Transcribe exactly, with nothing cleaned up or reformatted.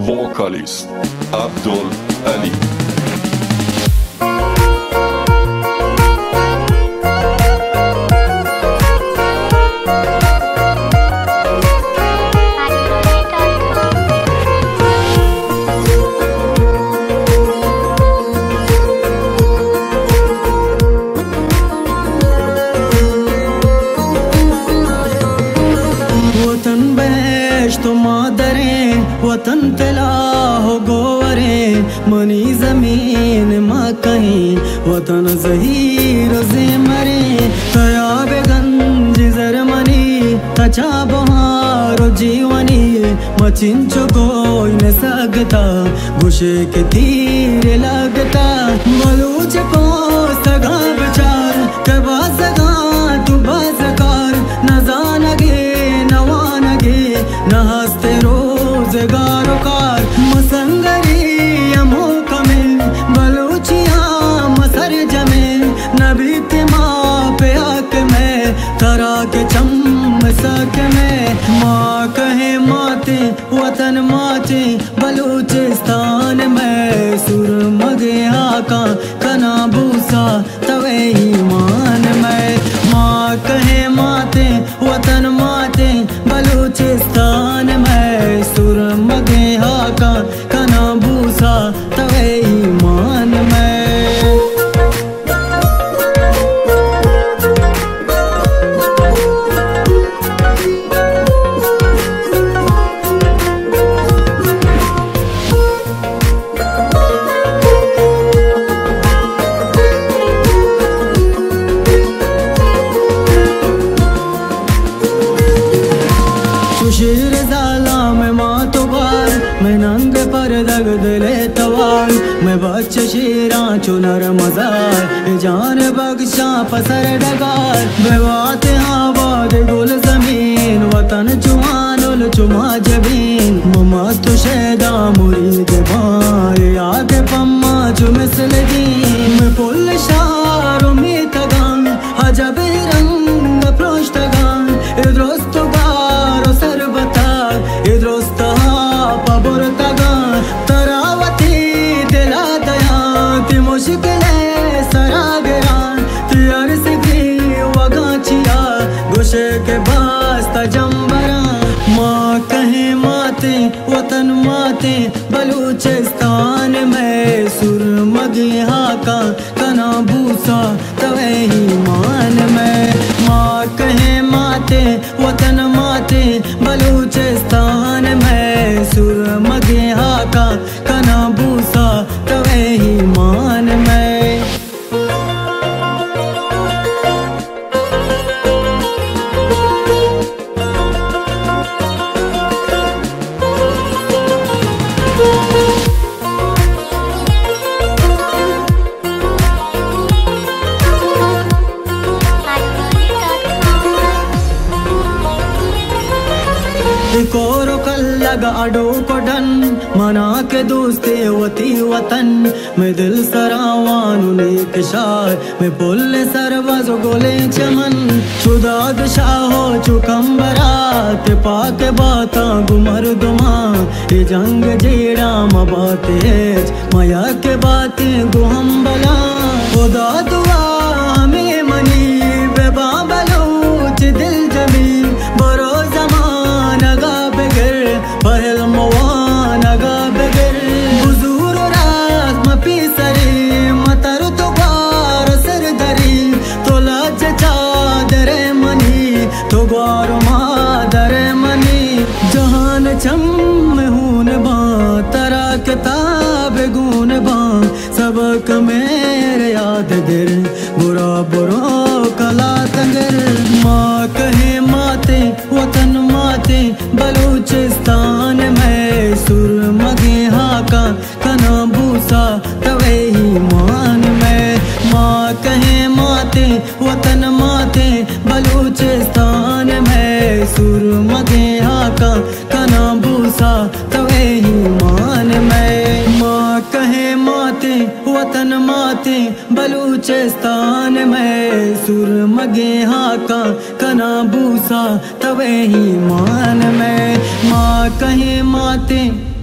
vocalist Abdul Ali. वतन बेश तो मादरे वतन तला हो गोवरे मनी जमीन माँ कहीं वतन जहीर से मरे तयाब गंज जरमनी तचा बहार जीवनी मचिंचो कोई न सकता घुसे के तीर लगता बलूच को सगा बचार के बासगा तू बासकार न जानगे नहस्ते रोजगारो कार मसंगरी अमो कमिल बलूचिया मसर जमे नबी के माँ पे आके मैं तरा के चम सके मैं माँ कहे माते वतन माते बलूचिस्तान में सुर मगे आका कना भूसा तवे ईमान में माँ कहे माते वतन माते बलूचिस्तान में सुर मगे हाका कना भूसा तवे ईमान में। शेर जाला में माँ तो बार मैं नंग पर दग दिले तवार मैं बच्चे शेरा चुनर मजार जान बख्शा पसर डगार बेवात आबाद गुल जमीन वतन चुमानुल चुमा जबीन ममत तो शैदा मुरीद भाई याद पम्मा चुमिसल दीन मैं पुल शारों में तगान अजब रंग प्रोष्टगान इद्रोस्त गारो सरबता इद्रोस्त पबुर तगा तरावती दिला दया ती मुश्किलें सरागरान ती अरसगी वगाचिया गुशे के बास्ता जम्बरा माँ कहे माते वतन माते बलूचिस्तान में सुर मगे हाका कना भूसा तवे ईमान में माँ कहे माते वतन माते बलूचिस्तान में सुर मगे हाका कना भूसा तवे ईमान में। कोरो कल लगा अडो को डन मना के दोस्ते वती वतन मैं दिल सरावानु नेक शार मैं बोले सरवज गोले चमन शुदाद शाहो चुकम्बरा ते पाके बाता गुमर दुमा ये जंग जेड़ा मबाते माया के बातें गुहम्बला खुदा दुआ हमें मनी बेबा बलूच दिल जमी बरो पहल मवानगा बगर बुजुर रात मपी सरी मतर तो बार सर दरी तो लाज चादरे मनी तो बार मादरे मनी जहान चम हून बा तरा किताब गुन बा सबक मेरे याद गिर बुरा बुरा कला तंगर माँ कहे माते वतन माते बलूचिस्तान में सुर मगे हाका कना भूसा तवे ईमान में माँ कहे माते वतन माते बलूचिस्तान में सुर मगे हाका कना भूसा तवे ईमान में माँ कहे माते वतन माते बलूचिस्तान में सुर मगे हाका कना भूसा तवे ईमान में माँ कहे माते